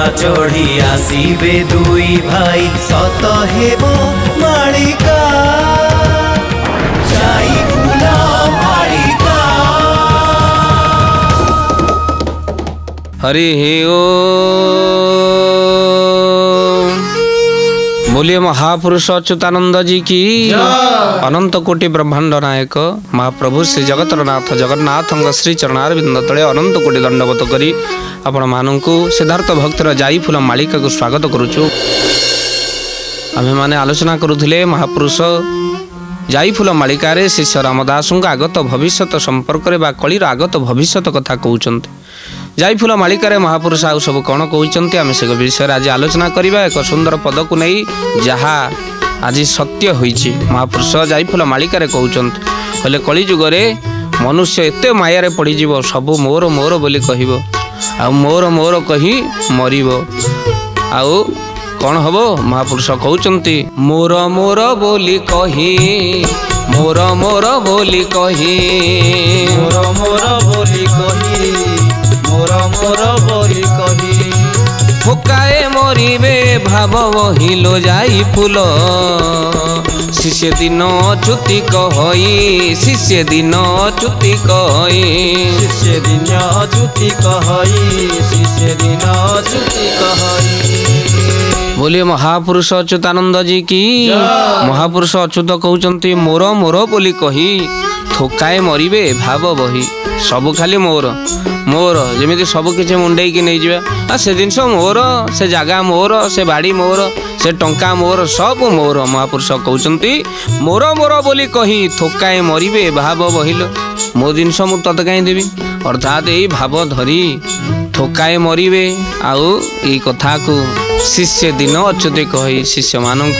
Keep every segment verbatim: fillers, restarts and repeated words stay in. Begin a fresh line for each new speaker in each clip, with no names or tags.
चढ़ी आसीबे दुई भाई सत हेब मालिका जाई फूल मालिका।
हरि ओ बोलिए महापुरुष अच्युतानंद जी की अनंत कोटि ब्रह्मांड नायक महाप्रभु श्री जगतर नाथ जगन्नाथ श्री चरणारविंद तले अनंत कोटि दंडवत करी आपण मानू सिद्धार्थ भक्तर जाई फूल मालिका को स्वागत करुचु। आमे माने आलोचना करुथिले महापुरुष जाई फूल मालिका रे शिष्य रामदास आगत भविष्यत संपर्क में कलिर आगत भविष्यत कथा कहते। जाई फूल मालिका रे महापुरुष आउ सब कौन कहते आम से विषय आज आलोचना करवा एक सुंदर पद को नहीं जहा आज सत्य होईची। महापुरुष जाई फूल मालिका रे कहते कहले कली जुगरे मनुष्य एते माया पड़ जीव सब मोर मोर बोली कहब आ मोर मोर कही मरिब आउ कौन हम महापुरुष कहते मोर मोर बोली कही मोर मोर बोली कही
मोर मोर बोली कही मोर मोर बोली कही
फुकाए मरिबे भाव बहिलो जाई फूल शिष्य दिन च्युति कहई शिष्य दिन च्युति कहई
शिष्य दिन च्युति कहई शिष्य दिन च्युति कहई।
बोलिए महापुरुष अच्युतानंद जी की महापुरुष अच्युत कहते मोर मोर बोली कही थोकाए मरिबे भाव बही सब खाली मोर मोर जमी सब किसी मुंडे की नहीं जावा से जिनस मोर से जगह मोर से बाड़ी मोर से टंका मोर सब मोर। महापुरुष कहते मोर मोर बोली कही थोकाए मरिबे भाव बहिल मो जिनस मु तत कहीं देवी अर्थात यही भाव धरी थोकाए मरिबे आउ यही कथा को शिष्य दिन अच्युत कही शिष्य मानू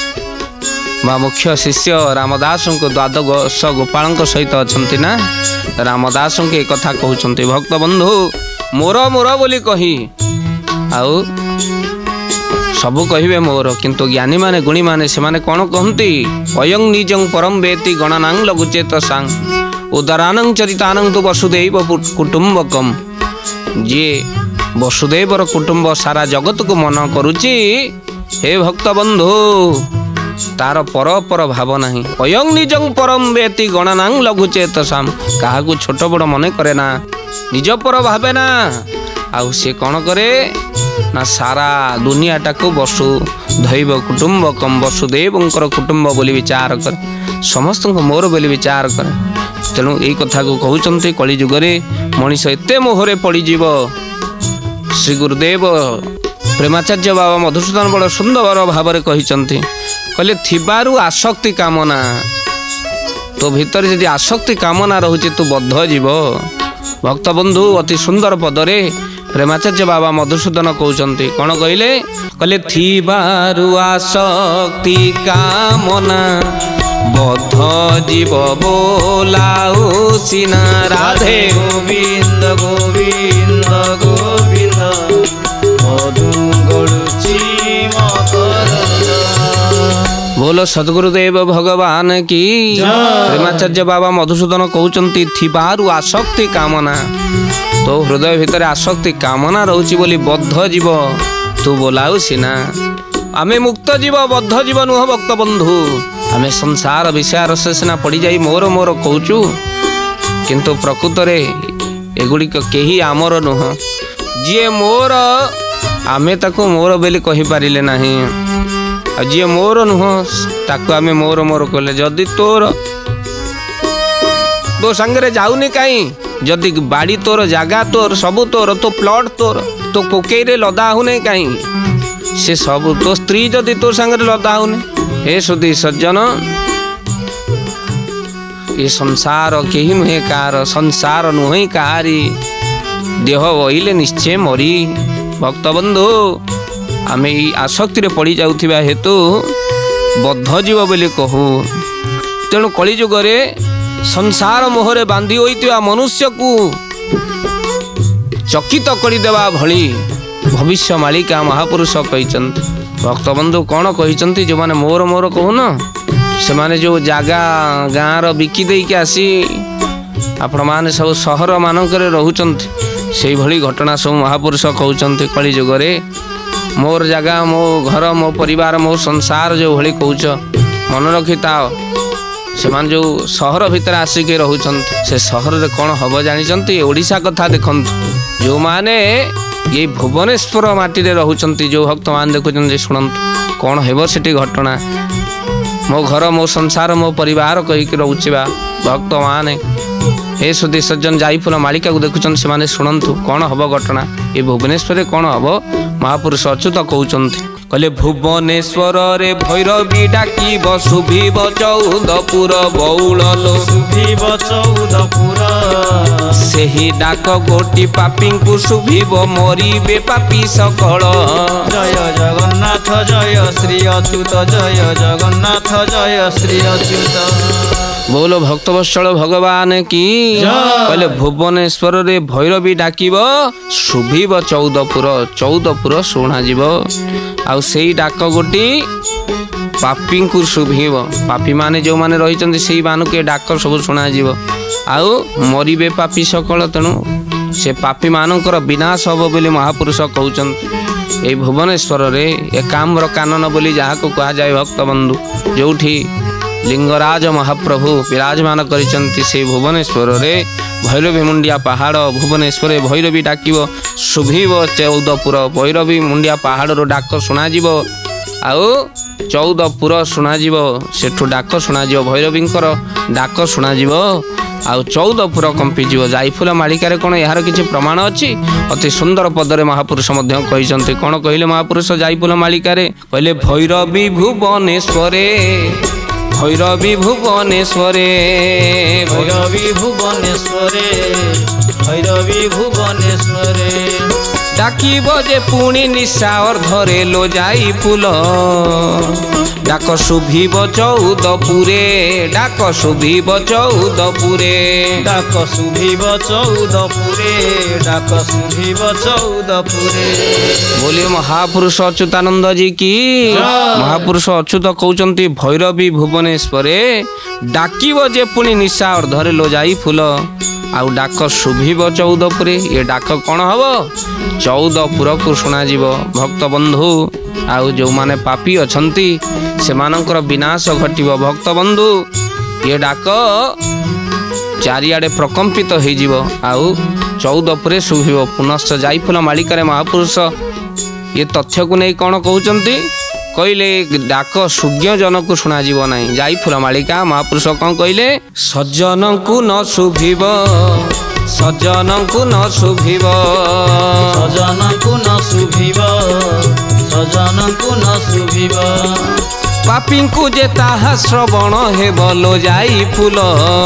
बा मुख्य शिष्य रामदास को द्वादश गोपाल सहित अच्छा ना रामदास के एक कथा कहते भक्त बंधु मोर मोर बोली कही आउ सबू कहे मोर किंतु ज्ञानी माने गुणी माने से माने कौन कहती अयं निजं परम वेति गणनां लघुचेत सांग उदरानं चरितानं तो वसुदेव कुटुंबकम जी वसुदेवर कुटुंब सारा जगत को मन करुची हे भक्त बंधु तार पर पर भाव नहीं अयं निजं परम वेति गणनां लघुचेत साम क्या छोट बड़ मन करे ना निज पर भावे ना आउ से कौन करे ना सारा दुनियाटा को वसु धैव कुटुंबकम वसुदेव कुटुंब बोली विचार कर समस्त मोर बोली विचार कर तेणु यही कथा को कहते कली जुगरे मनीष एते मोहरे पड़ीजीव श्री गुरुदेव प्रेमाचार्य बाबा मधुसूदन बड़ सुंदर भाव में कहते कहले थिबारु आसक्ति कामना तो भीतर यदि आसक्ति कामना रोचे तू बद्ध जीव। भक्त बंधु अति सुंदर पदरे प्रेमाचार्य बाबा मधुसूदन कहते कौन कहले कहले थिबारु आसक्ति कामना बद्ध जीव बोलाऊ सीना राधे
गोविंद गोविंद गोविंद मधु गड़ुची
बोलो सद्गुरुदेव भगवान की प्रेमाचार्य बाबा मधुसूदन कहते थिबारु आसक्ति कामना तो हृदय भितर आसक्ति कामना रोची बोली बद्ध जीव तू बोलाऊ सीना आमे मुक्त जीव बद्ध जीव नुह भक्त बंधु आमे संसार विषय रस सीना पड़ जाई मोर मोर कहचु किंतु प्रकृत रे एगुड़िक केही आमर नुह जी मोर आमे ताको मोर बोली कहि पारिले नाही जी मोर नुह ताको आमे मोर मोर कहले जदि तोर तो संगे जाऊनी कहीं जदि बाड़ी तोर जगह तोर सबू तोर तो प्लॉट तोर तो कोकेरे लदा होने कहीं से सब तो स्त्री जदि तो संगे लदा होने हे सुधी सज्जन ये संसार कहीं नुहे कार संसार नुहे कारी देह बहिले निश्चय मरी। भक्त बंधु आमे आसक्ति रे पड़ी जाउथिबा हेतु बद्ध जीव बोली कहू तेणु कली जुगरे संसार मोहरे बांधी होइतिबा मनुष्य को चकित करदेवा भली भविष्य मालिका महापुरुष कहते। भक्त बंधु कौन कहते जो माने मोर मोर कहून से माने जो जगह गाँव बिकी देकी आसी आपण माने सब सहर मानक रोचंत से भली घटना सब महापुरुष कहते कली जुगरे मोर जगह मो घर मो परिवार मो संसार जो भली कहच मन रखी था से मान जो सहर भितर आसिक रोचंत से सहर रे कौन हम जानते ओडिशा कथा देखंतु जो माने ये भुवनेश्वर माटी रे रहउचंती जो भक्त मान देखुचंती शुणंतु कौन हेबो सेठी घटना मो घर मो संसार मो परिवार कहीकि रोचेबा भक्त माने हे सुधी सज्जन जाईफुल मालिका को देखुचन से माने शुणंतु कौन हम घटना ये भुवनेश्वर कौन हम महापुरुष अच्युत कहउचंती कहले भुवनेश्वर रे भैरवी डाकिब शुभिब चौदपुर बौल लो
शुभिब चौदपुर
सेही डाक गोटी पापी को शुभिब मरिबे पापी सकल
जय जगन्नाथ जय श्री अच्युत जय जगन्नाथ जय श्री अच्युत
बोलो भक्तवत्सल भगवान की कहले भुवनेश्वर रे भैरवी डाकिब शुभिब चौदपुर चौदपुर शुणा जीव आउ सेई डाक गोटी पापी को शुभिब पापी माने जो माने रही से मानक डाक सब शुणा जीव आउ मरिबे पापी सकल तेणु से पापी मानकर विनाश हब बोली महापुरुष कहउचंती ए भुवनेश्वर रे एकाम्र कानन बोली जहाँ को कहा जाए भक्त बंधु जोठी लिंगराज महाप्रभु विराजमान करिसंती से भुवनेश्वर रे भैरवी मुंडिया पहाड़ भुवनेश्वर भैरवी डाकिब शुभिब चौदपुर भैरवी मुंडिया पहाड़ रो डाक शुणा जीव आउ चौदपुर शुणा जीव सेठु डाक शुणा जीव भैरवींकर डाक शुणा जीव आउ चौदपुर कंपी जीव जाईफुल मालिकार कौन यार किसी प्रमाण अच्छी अति सुंदर पदरे महापुरुष मध्य कहिसंती कौन कहले महापुरुष जाईफुल मालिकारे कहले भैरवी भुवनेश्वरे भैरवी भुवनेश्वरे
भैरवी भुवनेश्वरे भैरवी भुवनेश्वरे
डाकिब जे पुणी निशा अर्धरे लो जाई फूल डाक शुभिब चौदपुरे डाक शुभिब चौदपुरे
डाक शुभिब चौदपुरे डाक शुभिब चौदपुरे
बोलिए महापुरुष अच्युतानंद जी की महापुरुष अच्युत कहउचंती भैरवी भुवनेश्वरे डाकिब जे पुणी निशा अर्धरे लो जाई फूल आउ डाक शुभिब चौदपुरे ये डाक कौन हम चौदपुर को शुणा जीव भक्त बंधु आउ जो माने पापी अछंती से मानकर विनाश घटिब भक्त बंधु ये डाक चारिआडे प्रकंपित हो जीव आउ चौदपुरे शुभिब पुनश्च जाईफुल मालिकारे महापुरुष ये तथ्य को नहीं कौन कहउचंती कहले डाक सुज्ञ जन को शुणा जीव नहीं जाईफुल मालिका महापुरुष कौन कहले सज्जन को न शुभिब सज्जन को न शुभिब
सजन को न शुभिब सजन को न शुभिब
पापी को जे ताहा श्रवण हेब लो जाई फूल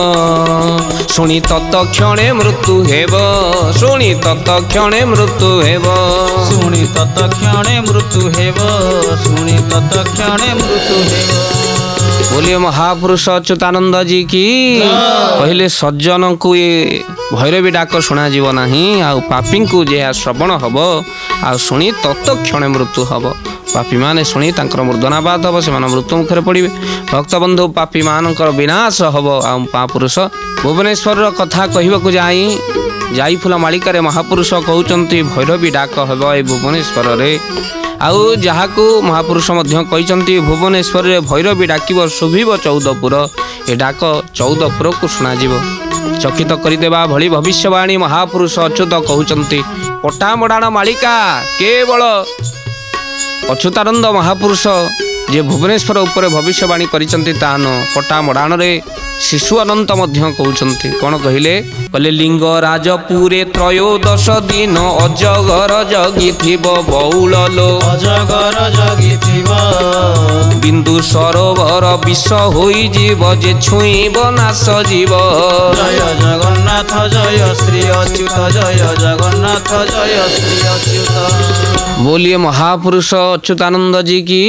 शुणी तत क्षणे मृत्यु हेब शुणी तत क्षणे मृत्यु हेब
शुणी तत क्षणे मृत्यु हेब शुणी तत क्षणे मृत्यु हेब
बोलिए महापुरुष अच्युतानंद जी की कहले सज्जन को ये भैरवी डाक शुणा जीव नहीं आउ पापी को जे श्रवण हम आ शुणी तत क्षणे मृत्यु हम पापी माने शुणी तांकर मृदनाबाद हम से मृत्यु मुखर पड़े भक्त बंधु पापी मानकर विनाश हम आ महापुरुष भुवनेश्वर कथा कहवाक जाई जाईफुल मालिकारे महापुरुष कहउचंती भैरवी डाक हम ए भुवनेश्वर रे आउ जहाँ को महापुरुष मध्य कहते भुवनेश्वर रे भैरवी डाकिब शुभिब चौदपुर ए डाक चौदपुर को शुणाजिब चकित करदेवा भली भविष्यवाणी महापुरुष अच्युत कहउचंती पटामडाण मालिका केवल अच्युतानंद महापुरुष जे भुवनेश्वर उपर भविष्यवाणी करिसंती तान पटामडाण रे शिशु अनंत मध्य कहउचंती कौन कहले कहले लिंगराजपुरे त्रयोदश दिन अजगर जगिथिब बौल लो
अजगर जगिथिब
बिंदु सरोवर विष होई जीव जे छुईब नाश जीव
जय जगन्नाथ जय श्री अच्युत जय जगन्नाथ जय श्री अच्युत
बोलिए महापुरुष अच्युतानंद जी की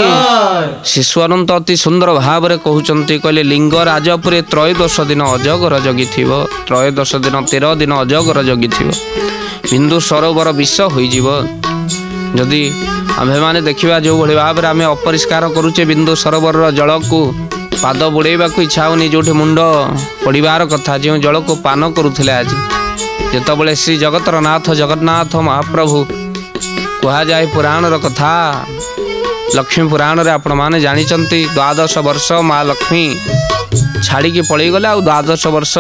शिशु अनंत अति सुंदर भाव रे कहउचंती कहले लिंगराजपुरे त्रयोदश दिन अजगर जगिथिब त्रयोदश दिन तेरह दिन अजगर जगिथिब बिंदु सरोवर विष होई जीव जदि आम्भे माने देखिबा जो भली भाव रे आमे अपरिष्कार करूचे बिंदु सरोवर जल को पाद बुड़ेबा को इच्छा होनी जोठी मुंड पड़िबार कथा जो जल को पान करूथिले आज ଯେତେବେଳେ ଶ୍ରୀ ଜଗତର ନାଥ ଜଗନ୍ନାଥ ମହାପ୍ରଭୁ କୁହାଯାଏ ପୁରାଣର କଥା, ଲକ୍ଷ୍ମୀ ପୁରାଣରେ ଆପଣମାନେ ଜାଣିଛନ୍ତି ଦ୍ୱାଦଶ ବର୍ଷ ମା ଲକ୍ଷ୍ମୀ ଛାଡ଼ିକି ପଳେଇଗଲେ। ଆଉ ଦ୍ୱାଦଶ ବର୍ଷ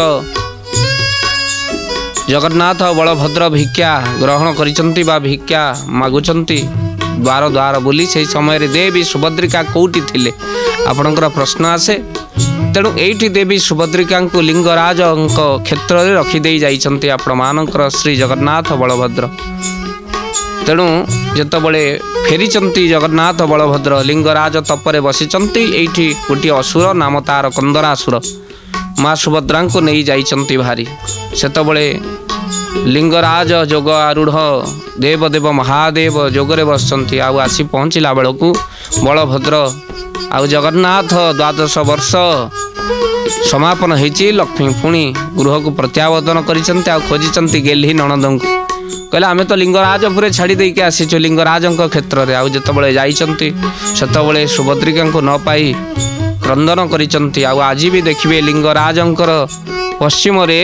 ଜଗନ୍ନାଥ ବଳଭଦ୍ର ଭିକ୍ଷା ଗ୍ରହଣ କରିଛନ୍ତି ବା ଭିକ୍ଷା ମାଗୁଛନ୍ତି ଦ୍ୱାର ଦ୍ୱାର ବୁଲି। ସେହି ସମୟରେ ଦେବୀ ସୁଭଦ୍ରିକା କେଉଁଠି ଥିଲେ ଆପଣଙ୍କର ପ୍ରଶ୍ନ ଆସେ। ତେଣୁ ଏଇଠି ଦେବୀ ସୁଭଦ୍ରିକାଙ୍କୁ ଲିଙ୍ଗରାଜଙ୍କ କ୍ଷେତ୍ରରେ ରଖିଦେଇ ଯାଇଛନ୍ତି ଆପଣମାନଙ୍କର ଶ୍ରୀ ଜଗନ୍ନାଥ ବଳଭଦ୍ର। ତେଣୁ ଯେତେବେଳେ ଫେରିଛନ୍ତି ଜଗନ୍ନାଥ ବଳଭଦ୍ର ଲିଙ୍ଗରାଜ ତପରେ ବସିଛନ୍ତି। ଏଇଠି ଗୋଟିଏ ଅସୁର ନାମ ତାର କନ୍ଦରାସୁର ମା ସୁଭଦ୍ରାଙ୍କୁ ନେଇ ଯାଇଛନ୍ତି ଭାରି। ସେତେବେଳେ ଲିଙ୍ଗରାଜ ଯୋଗ ଆରୂଢ଼ ଦେବଦେବ ମହାଦେବ ଯୋଗରେ ବସିଛନ୍ତି। ଆଉ ଆସି ପହଞ୍ଚିଲା ବେଳକୁ ବଳଭଦ୍ର ଆଉ ଜଗନ୍ନାଥ ଦ୍ୱାଦଶ ବର୍ଷ ସମାପନ ହେଇଛି। ଲକ୍ଷ୍ମୀ ପୁଣି ଗୃହକୁ ପ୍ରତ୍ୟାବର୍ତ୍ତନ କରିଛନ୍ତି ଆଉ ଖୋଜିଛନ୍ତି ଗେହ୍ଲି ନଣନ୍ଦଙ୍କୁ। କହିଲେ ଆମେ ତ ଲିଙ୍ଗରାଜପୁରେ ଛାଡ଼ି ଦେଇକି ଆସିଛୁ ଲିଙ୍ଗରାଜଙ୍କ କ୍ଷେତ୍ରରେ। ଆଉ ଯେତେବେଳେ ଯାଇଛନ୍ତି ସେତେବେଳେ ସୁଭଦ୍ରିକାଙ୍କୁ ନ ପାଇ କ୍ରନ୍ଦନ କରିଛନ୍ତି। ଆଉ ଆଜି ବି ଦେଖିବେ ଲିଙ୍ଗରାଜଙ୍କର ପଶ୍ଚିମରେ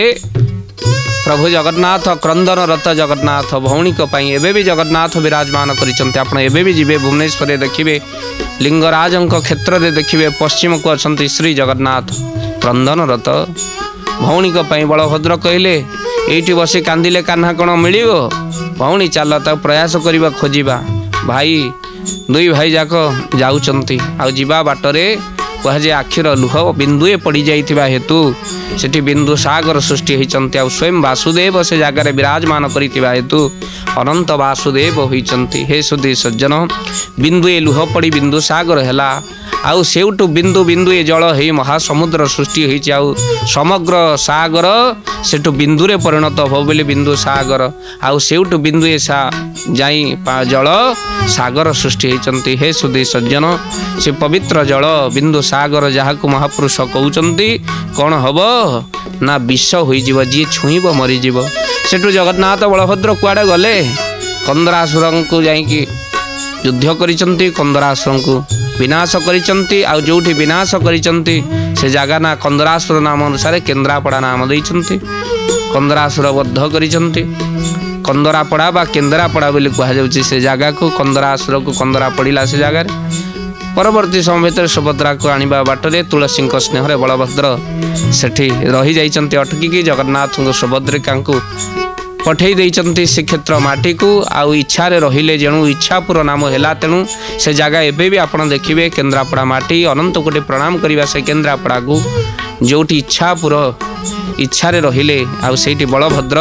ପ୍ରଭୁ ଜଗନ୍ନାଥ କ୍ରନ୍ଦନରତ ଜଗନ୍ନାଥ ଭଉଣୀଙ୍କ ପାଇଁ ଏବେ ବି ଜଗନ୍ନାଥ ବିରାଜମାନ କରିଛନ୍ତି। ଆପଣ ଏବେ ବି ଯିବେ ଭୁବନେଶ୍ୱରରେ ଦେଖିବେ ଲିଙ୍ଗରାଜଙ୍କ କ୍ଷେତ୍ରରେ ଦେଖିବେ ପଶ୍ଚିମକୁ ଅଛନ୍ତି ଶ୍ରୀ ଜଗନ୍ନାଥ କ୍ରନ୍ଦନରତ ଭଉଣୀଙ୍କ ପାଇଁ। ବଳଭଦ୍ର କହିଲେ ଏଇଠି ବସି କାନ୍ଦିଲେ କାହ୍ନା କ'ଣ ମିଳିବ? ଭଉଣୀ ଚାଲ ତାକୁ ପ୍ରୟାସ କରିବା ଖୋଜିବା। ଭାଇ ଦୁଇ ଭାଇ ଯାକ ଯାଉଛନ୍ତି। ଆଉ ଯିବା ବାଟରେ କୁହାଯାଏ ଆଖିର ଲୁହ ବିନ୍ଦୁଏ ପଡ଼ିଯାଇଥିବା ହେତୁ ସେଠି ବିନ୍ଦୁ ସାଗର ସୃଷ୍ଟି ହୋଇଛନ୍ତି। ଆଉ ସ୍ୱୟଂ ବାସୁଦେବ ସେ ଜାଗାରେ ବିରାଜମାନ କରିଥିବା ହେତୁ ଅନନ୍ତ ବାସୁଦେବ ହୋଇଛନ୍ତି। ହେ ସୁଧୀ ସଜ୍ଜନ, ବିନ୍ଦୁଏ ଲୁହ ପଡ଼ି ବିନ୍ଦୁ ସାଗର ହେଲା। ଆଉ ସେଉଠୁ ବିନ୍ଦୁ ବିନ୍ଦୁଏ ଜଳ ହେଇ ମହାସମୁଦ୍ର ସୃଷ୍ଟି ହୋଇଛି। ଆଉ ସମଗ୍ର ସାଗର ସେଠୁ ବିନ୍ଦୁରେ ପରିଣତ ହେବ ବୋଲି ବିନ୍ଦୁ ସାଗର। ଆଉ ସେଉଠୁ ବିନ୍ଦୁଏ ସା ଯାଇ ଜଳ ସାଗର ସୃଷ୍ଟି ହୋଇଛନ୍ତି। ହେ ସୁଧୀ ସଜ୍ଜନ, ସେ ପବିତ୍ର ଜଳ ବିନ୍ଦୁ ସାଗର ଯାହାକୁ ମହାପୁରୁଷ କହୁଛନ୍ତି କ'ଣ ହେବ ନା ବିଷ ହୋଇଯିବ, ଯିଏ ଛୁଇଁବ ମରିଯିବ। ସେଠୁ ଜଗନ୍ନାଥ ବଳଭଦ୍ର କୁଆଡ଼େ ଗଲେ? କନ୍ଦରାସୁରଙ୍କୁ ଯାଇକି ଯୁଦ୍ଧ କରିଛନ୍ତି, କନ୍ଦରାସୁରଙ୍କୁ ବିନାଶ କରିଛନ୍ତି। ଆଉ ଯେଉଁଠି ବିନାଶ କରିଛନ୍ତି ସେ ଜାଗା ନା କନ୍ଦରାସୁର ନାମ ଅନୁସାରେ କେନ୍ଦ୍ରାପଡ଼ା ନାମ ଦେଇଛନ୍ତି। କନ୍ଦରାସୁର ବଦ୍ଧ କରିଛନ୍ତି। କନ୍ଦରାପଡ଼ା ବା କେନ୍ଦ୍ରାପଡ଼ା ବୋଲି କୁହାଯାଉଛି ସେ ଜାଗାକୁ। କନ୍ଦରାସୁରକୁ କନ୍ଦରା ପଡ଼ିଲା ସେ ଜାଗାରେ। ପରବର୍ତ୍ତୀ ସମୟ ଭିତରେ ସୁଭଦ୍ରାକୁ ଆଣିବା ବାଟରେ ତୁଳସୀଙ୍କ ସ୍ନେହରେ ବଳଭଦ୍ର ସେଠି ରହିଯାଇଛନ୍ତି ଅଟକିକି। ଜଗନ୍ନାଥଙ୍କୁ ସୁଭଦ୍ରିକାଙ୍କୁ ପଠେଇ ଦେଇଛନ୍ତି ଶ୍ରୀକ୍ଷେତ୍ର ମାଟିକୁ। ଆଉ ଇଚ୍ଛାରେ ରହିଲେ ଯେଣୁ ଇଚ୍ଛାପୁର ନାମ ହେଲା। ତେଣୁ ସେ ଜାଗା ଏବେ ବି ଆପଣ ଦେଖିବେ କେନ୍ଦ୍ରାପଡ଼ା ମାଟି। ଅନନ୍ତ କୋଟି ପ୍ରଣାମ କରିବା ସେ କେନ୍ଦ୍ରାପଡ଼ାକୁ ଯେଉଁଠି ଇଚ୍ଛାପୁର। ଇଚ୍ଛାରେ ରହିଲେ ଆଉ ସେଇଠି ବଳଭଦ୍ର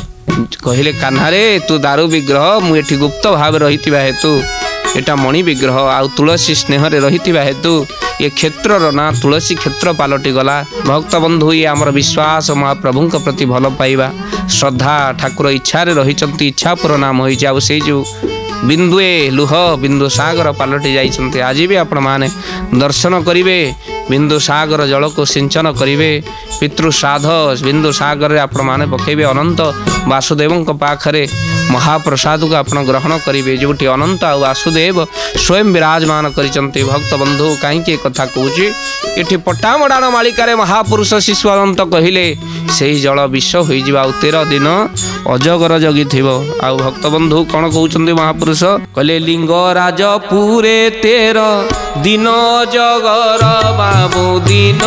କହିଲେ କାହ୍ନାରେ ତୁ ଦାରୁ ବିଗ୍ରହ, ମୁଁ ଏଠି ଗୁପ୍ତ ଭାବେ ରହିଥିବା ହେତୁ ଏଟା ମଣି ବିଗ୍ରହ। ଆଉ ତୁଳସୀ ସ୍ନେହରେ ରହିଥିବା ହେତୁ ଏ କ୍ଷେତ୍ରର ନାଁ ତୁଳସୀ କ୍ଷେତ୍ର ପାଲଟି ଗଲା। ଭକ୍ତ ବନ୍ଧୁ, ଇଏ ଆମର ବିଶ୍ୱାସ ମହାପ୍ରଭୁଙ୍କ ପ୍ରତି ଭଲ ପାଇବା ଶ୍ରଦ୍ଧା। ଠାକୁର ଇଚ୍ଛାରେ ରହିଛନ୍ତି, ଇଚ୍ଛାପୁର ନାମ ହୋଇଛି। ଆଉ ସେଇ ଯେଉଁ ବିନ୍ଦୁଏ ଲୁହ ବିନ୍ଦୁ ସାଗର ପାଲଟି ଯାଇଛନ୍ତି। ଆଜି ବି ଆପଣମାନେ ଦର୍ଶନ କରିବେ ବିନ୍ଦୁ ସାଗର ଜଳକୁ ସିଞ୍ଚନ କରିବେ। ପିତୃଶ୍ରାଦ୍ଧ ବିନ୍ଦୁ ସାଗରରେ ଆପଣମାନେ ପକାଇବେ। ଅନନ୍ତ ବାସୁଦେବଙ୍କ ପାଖରେ ମହାପ୍ରସାଦକୁ ଆପଣ ଗ୍ରହଣ କରିବେ ଯେଉଁଠି ଅନନ୍ତ ଆଉ ବାସୁଦେବ ସ୍ୱୟଂ ବିରାଜମାନ କରିଛନ୍ତି। ଭକ୍ତ ବନ୍ଧୁ, କାହିଁକି ଏ କଥା କହୁଛି? ଏଠି ପଟ୍ଟାମଡ଼ାଣ ମାଳିକାରେ ମହାପୁରୁଷ ଶିଶୁ ଅନନ୍ତ କହିଲେ ସେହି ଜଳ ବିଷ ହୋଇଯିବ ଆଉ ତେର ଦିନ ଅଜଗର ଜଗିଥିବ। ଆଉ ଭକ୍ତ ବନ୍ଧୁ କ'ଣ କହୁଛନ୍ତି ମହାପୁରୁଷ? କହିଲେ ଲିଙ୍ଗରାଜପୁରେ ତେର ଦିନ ଅଜଗର ବାବୁ ଦିନ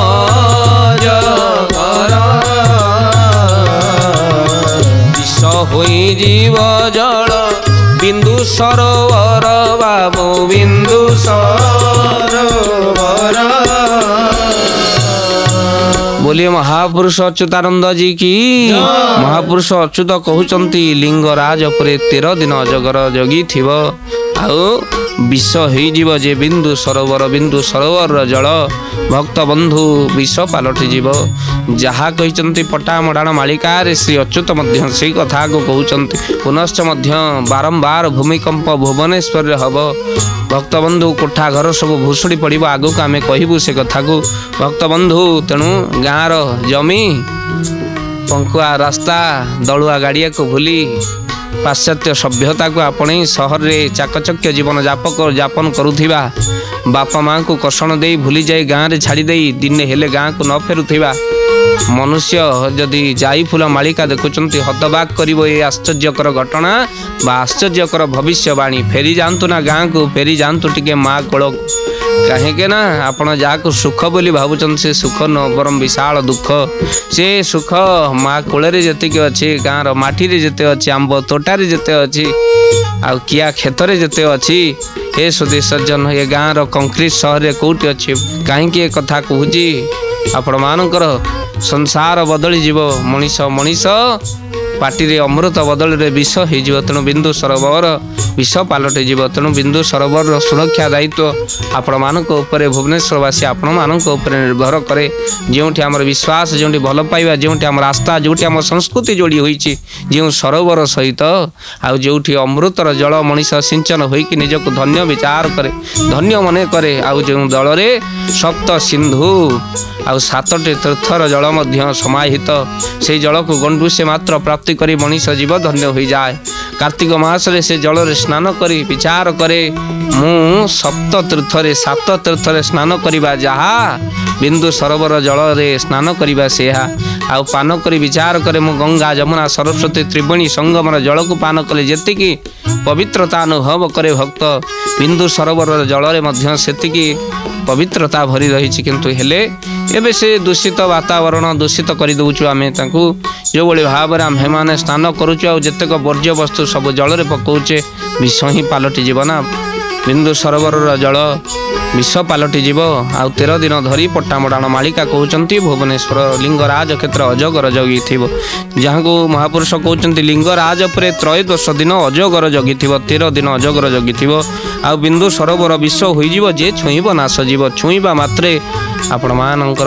ଅଜଗର ବିଷ ହୋଇଯିବ ଜଳ ବିନ୍ଦୁ ସରୋବର ବାବୁ ବିନ୍ଦୁ ସରୋବର। बोलिए महापुरुष अच्युतानंद जी की। महापुरुष अच्युत कहते लिंगराज उपरे तेरह दिन अजगर जगी थिव आउ विष हो जे बिंदु सरोवर बिंदु सरोवर जल भक्त बंधु विष पलटि जीव जहा कहते पट्टामडाण मालिकार श्री अच्युत से कथा को कहते पुनश्च बारंबार भूमिकंप भुवनेश्वर हम भक्त बंधु कोठा घर सब भुशुड़ी पड़ आग को आम कहबू से कथा को भक्त बंधु तेणु गाँव जमी पंकुआ रास्ता दलुआ गाड़िया को भूली पाश्चात्य सभ्यता को आपणे सहर रे चाकचक्य जीवन जापक जापन करुथिबा बापा माँ को कर्षण दे भूली जाए गाँव रे छाड़ी दे दिने हेले गाँ को न फेरुथिबा मनुष्य जदि जाई फूल मालिका देखुंत हतबाक करिवो ए आश्चर्यकर घटना बा आश्चर्यकर भविष्यवाणी फेरी जातु ना गाँ को फेरी जातु टिके माँ कोल कहीं ना आपण जहाँ सुख बोली भावुं से सुख न बरम विशाल दुख से सुख माँ कोल जी अच्छी गाँव माटी जिते अच्छी आंब तोटारे जिते अच्छी आ किया क्षेत्र जिते अच्छी हे सुधी सज्जन ये गाँव कंक्रीट सहर कौटी अच्छी कहीं कथा कहूँ आपण मानकर संसार बदली जीव मनीष मनीष पाटी रे अमृत बदल रे विष हो तेणु बिंदु सरोवर विष पलटि जीव तेणु बिंदु सरोवर सुरक्षा दायित्व आपण मानक उपरे भुवनेश्वरवासी आपण मानक उपरे निर्भर करे जोठी आमर विश्वास जोठी भल पाइबा जोठी आमर आस्था जोठी आम संस्कृति जोड़ी होईची जो सरोवर सहित आउ जोठी अमृतर जल मनीष सिंचन होईकि निजक धन्य विचार करे धन्य मने करे आउ जो जल रे सप्त सिंधु आउ सातटी तीर्थर जल मध्य समाहित से जल को गंडू से मात्र प्राप्ति करी मनीष जीव धन्य हो जाए कार्तिक मास रे से जल रे स्नान करी विचार करे मु सप्त तीर्थरे सात तीर्थरे स्नान करिबा जहा बिंदु सरोवर जल रे स्नान करिबा सेहा आउ पान करी विचार करे मु गंगा जमुना सरस्वती त्रिवेणी संगमर जल को पान कले जेतिकी पवित्रता अनुभव करे भक्त बिंदु सरोवर जल रे मध्य सेतिकी पवित्रता भरी रही किंतु हेले एबे से दूषित वातावरण दूषित कर दौचु आम जो भाई भाव में आम मैंने स्नान करुचु आ जितेक वर्ज्य वस्तु सब जल में पकाउचे विष ही पलटि जीव ना बिंदु सरोवर जल विष पलटि जीव आउ तेरह दिन धरी पट्टामडाण मालिका कहते भुवनेश्वर लिंगराज क्षेत्र अजगर जगी थी जहाँ को महापुरुष कहते लिंगराज पर त्रयोदश दिन अजगर जगी थी तेरह दिन अजगर जगी थी आउ बिंदु सरोवर विष हो जे छुईब नाश जीव छुईबा मात्रे आपण मानकर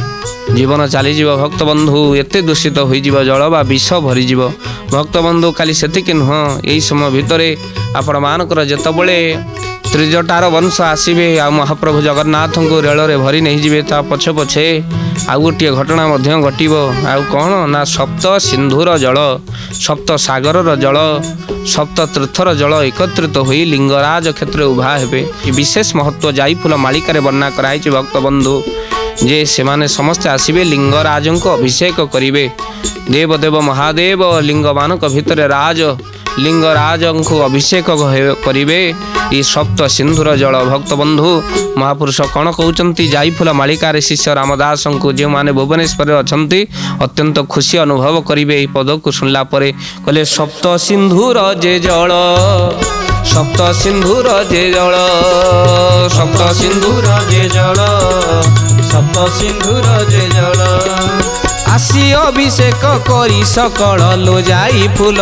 जीवन चलीज भक्त बंधु एत दूषित हो जल बा विष भरीज भक्त बंधु खाली सेतिक नुह यही समय भितर आपण मानकर जेतबले त्रिजटार वंश आसबे आ महाप्रभु जगन्नाथ को रेल रे भरी नहीं जीवे ता पछे पछे आउ गोटे घटना मध्य घटिब आउ कौन ना सप्त सिंधुर जल सप्त सागर जल सप्त तीर्थर जल एकत्रित हो लिंगराज क्षेत्र उभा हेबे विशेष महत्व जाईफुल मालिकार वर्णना कराई भक्त बंधु जे से माने समस्त आसबे लिंगराज को अभिषेक करिवे देवदेव महादेव लिंग मानक भितर राज लिंगराज को अभिषेक करिवे ये सप्त सिंधुर जल भक्त बंधु महापुरुष कौन कहते जाईफुल मालिकार शिष्य रामदास को जो माने भुवनेश्वर अच्छी अत्यंत खुशी अनुभव करेंगे पद को सुनला परे कहले सप्त सिंधुर जे जल सप्त सिंधुर जे जल सप्त सिंधुर जे जल सप्त सिंधुर जे जल आसी अभिषेक करी सकल लो जाई फूल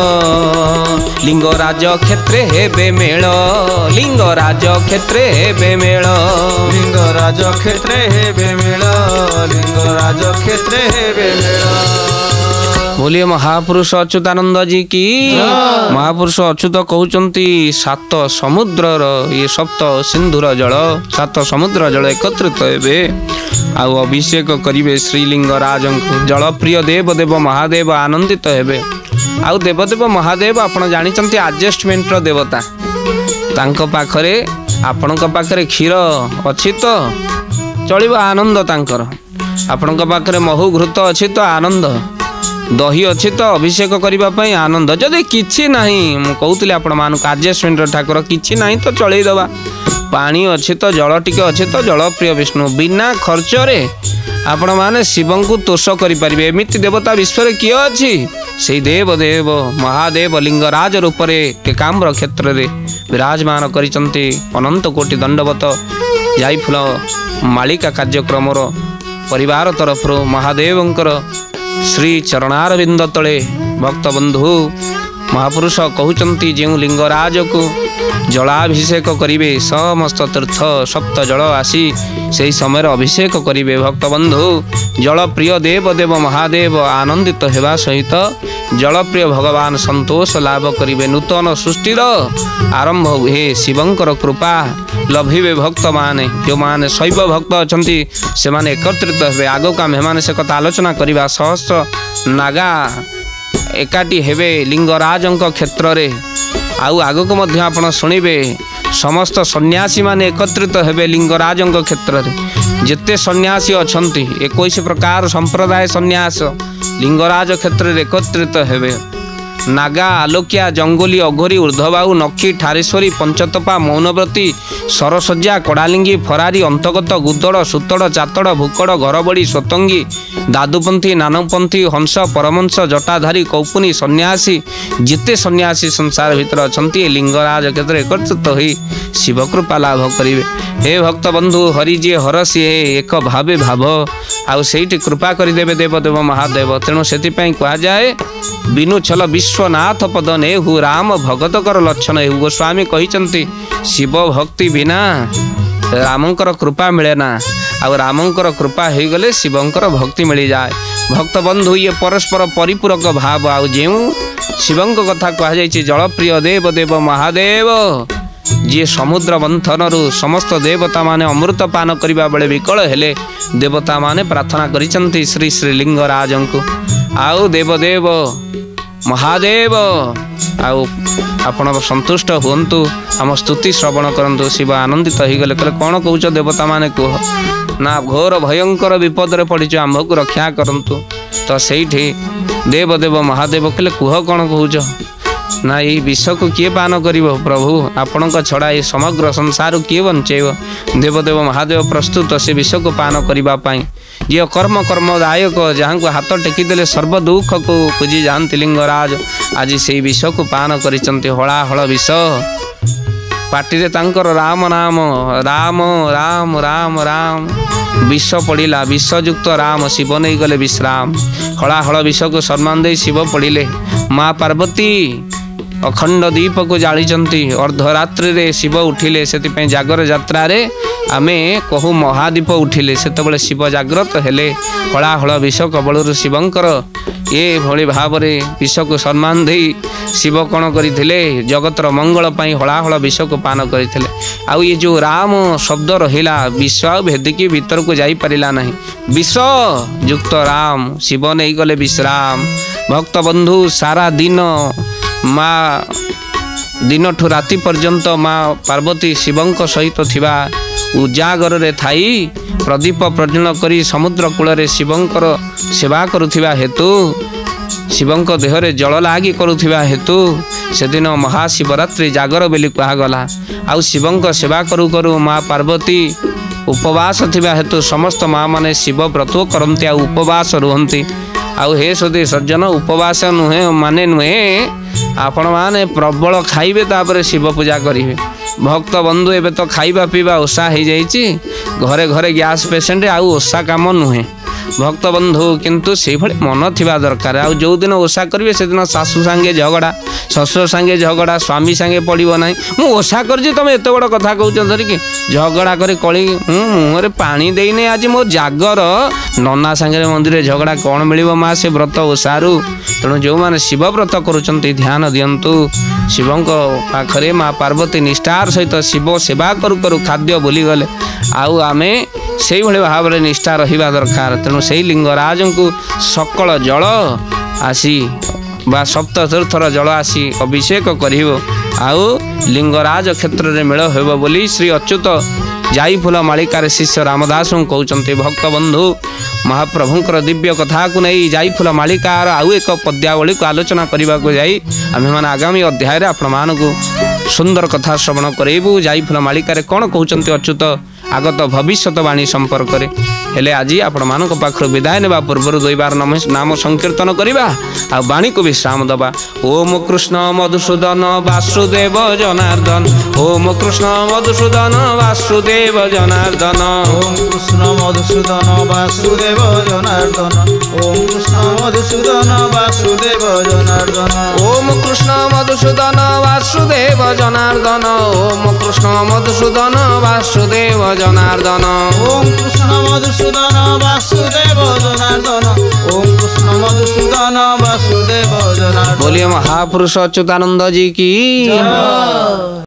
लिंगराज क्षेत्रे हेबे मेल लिंगराज क्षेत्रे हेबे मेल
लिंगराज क्षेत्रे हेबे मेल लिंगराज क्षेत्रे हेबे मेल।
बोलिए महापुरुष अच्युतानंद जी की महापुरुष अच्युत कहते सात समुद्र ये सप्त सिंधुर जल सात समुद्र जल एकत्रित हेबे आउ अभिषेक करिवे श्रीलिंगराज जल प्रिय देव देव महादेव आनंदित हेबे आउ देवदेव महादेव आपण जानिचंती एडजस्टमेंट देवता तांको पाखरे आपणक पाखरे क्षीर अछि तो चलिबो आनंद तांकर आपणक पाखरे महु घृत अछि तो आनंद दही अच्छी तो अभिषेक करने आनंद जदि किछि नहीं मु कहूली आपण मानक एडजस्टमेंट ठाकुर किछि नहीं तो चलईदबा पानी अच्छी तो जल टिके अच्छी तो जल प्रिय विष्णु बिना खर्च रे आपण माने शिव को तोष करें एमती देवता विश्व किए अच्छी से देव देव महादेव लिंगराज रूप से एकाम्र क्षेत्र में विराजमान करिसंती अनंत कोटि दंडवत जाईफुल मालिका कार्यक्रम परिवार तरफ महादेवंकर श्री चरणारविंद तले भक्त बंधु महापुरुष कहते जो लिंगराज को जलाभिषेक करिवे समस्त तीर्थ सप्त जल आसी से समय अभिषेक करिवे भक्त बंधु जल प्रिय देव देव महादेव आनंदित हेबा सहित जल प्रिय भगवान संतोष लाभ करिवे नूतन सृष्टिर आरंभ हुए शिवंकर कृपा लभिवे भक्त माने जो माने शैव भक्त अछंती से माने एकत्रित हेबे आगो का मेहमान से कथा आलोचना करिवा सहस्र नागा एकाठी हेबे लिंगराजंक क्षेत्र रे आउ आगक मध्य आपण शुणिबे समस्त सन्यासी माने एकत्रित हेबे लिंगराजंक क्षेत्र रे जेते सन्यासी अछंती इक्कीस प्रकार संप्रदाय सन्यास लिंगराज क्षेत्र रे एकत्रित हेबे नागा आलोकिया जंगली अघोरी ऊर्ध्वबाहु नक्षी ठारेश्वरी पंचतपा मौनव्रती सरसज्जा कड़ालिंगी फरारी अंतगत गुदड़ सुतड़ चातड़ भूकड़ घरबड़ी स्वतंगी दादुपंथी नानपंथी हंस परमंश जटाधारी कौपुनी सन्यासी जिते सन्यासी संसार भितर अछंती लिंगराज क्षेत्र एकत्रित होई शिव कृपा लाभ करिवे। हे भक्त बंधु हरि जी हर सी एक भावे भाव आउ सेठी कृपा करिदेवे देवदेव महादेव। तेणु से कह जाए बिनु छल विश्वनाथ पद नेहु राम भगत कर लक्षण हेहु। गोस्वामी कहिचंती शिव भक्ति बिना रामंकर कृपा मिले ना आउ रामंकर कृपा हो गले शिवंकर भक्ति मिल जाए। भक्त बंधु ये परस्पर परिपूरक भाव आउ जेउ शिवंक कथा कह जाइछि जलप्रिय देव देव महादेव जी समुद्र मंथन रु समस्त देवता माने अमृत पान करबा बेले विकल हेले देवता माने प्रार्थना करिसंती श्री श्री लिंगराजन को आउ देवदेव महादेव आउ आपण संतुष्ट हुंतु आम स्तुति श्रवण करंतु। शिव आनंदित हो गले कहले कौन कहूच देवता माने कह ना घोर भयंकर विपद रे पड़िछ आम्भ को रक्षा करंतु। तो सेठी देवदेव महादेव कहले कह कौन कहूच ना ये विष को किए पान करिवो प्रभु आपण छड़ा ये समग्र संसार किए बंचेब। देवदेव महादेव प्रस्तुत से विष को पान करने ये कर्म कर्मदायक जहाँ को हाथ टेकीदेले सर्व दुख को पूजी जाती लिंगराज आज से विष को पान करिसंती हला हल विष पाटिरे तांकर राम नाम राम राम राम राम विष पड़िला विषयुक्त राम शिव नहीं गले विश्राम हला हल विष को सम्मान दे शिव पड़िले। माँ पार्वती अखंड दीप को जाली अर्धरात्रि रे शिव उठिले से जागर यात्रा रे आमे कहू महादीप उठिले से शिव जाग्रत हेले हला हल विष कबल शिवंकर ये भली भाव विष को सम्मान दे शिव कौन करते जगतर मंगल पाई हला हल विष को पान करते। आउ ये जो राम शब्द रहिला विष भेदिकी भीतर को जाई परिला नहीं विष युक्त राम शिव नहीं गले विश्राम। भक्त बंधु सारा दिन माँ दिन ठू राति पर्यंत माँ पार्वती शिवंक सहित थिबा उजागर रे थाई प्रदीप प्रज्वलन करी समुद्र कूल रे शिवंकर सेवा करुथिबा हेतु शिवंक देहरे जल लागी करुथिबा हेतु से दिन महाशिवरात्रि जागर बेली कहगला। आउ शिवंक सेवा करू करू माँ पार्वती उपवास थिबा हेतु समस्त माँ माने शिव व्रत करती आ उपवास रुहंती। आउ हे सदी सज्जन उपवास नुहे माने नुहे आपण माने प्रबल खाइबे तापर शिव पूजा करिवे। भक्त बंधु एबे तो खाइबा पीबा ओषा हो जाइछि घरे घरे गैस पेशेंट आउ ओषा काम नुहे भक्त बंधु किंतु से भले मन थिबा दरकार। आउ जो दिन ओषा करिवे से दिन सासु सांगे झगड़ा ससुर सांगे झगड़ा स्वामी सांगे पड़िबो नाही मु ओषा करछि तमे एते बड़ कथा कहउछ धरिकी झगड़ा करे कली मुहरे पानी देइने आज मो जागर नन्ना सांगे मंदिर झगड़ा कौन मिलिबो माँ से व्रत ओषारू। तेणु जो माने शिव व्रत करुचंती ध्यान दियंतु शिवंक पाखरे माँ पार्वती निष्ठार सहित शिव सेवा करू करू खाद्य भूली गले आउ आमे से भाव में निष्ठा रहिबा दरकार। तेणु से लिंगराज को सकल जल आसी बा सप्त तीर्थर जल आसी अभिषेक करिवो आउ लिंगराज क्षेत्र में मेल हेबो बोली श्री अच्युत जाईफुल मालिकार शिष्य रामदास कहते। भक्त बंधु महाप्रभुंकर दिव्य कथा को नहीं जाईफुल मालिकार आउ एक पद्यावली को आलोचना करने को जाई आमे माने आगामी अध्याय आपण मानकु सुंदर कथा श्रवण करेबू। जाईफुल मालिकार कौन कहते अच्युत आगत भविष्यवाणी संपर्क में हेले आज आपण मान पाखर विदाय नेबा पूर्व दुई बार नाम संकीर्तन करवा आ वाणी को विश्राम दबा। ओम कृष्ण मधुसूदन वासुदेव जनार्दन ओम कृष्ण मधुसूदन वासुदेव जनार्दन
ओम कृष्ण मधुसूदन वासुदेव जनार्दन ओम कृष्ण मधुसूदन वासुदेव जनार्दन
ओम कृष्ण मधुसूदन वासुदेव जनार्दन ओम कृष्ण मधुसूदन वासुदेव जनार्दन
ओम कृष्ण मधुसूदन वासुदेव जनार्दन ओम कृष्ण मधुसूदन वासुदेव जनार्दन।
बोलिए महापुरुष अच्युतानंद जी की।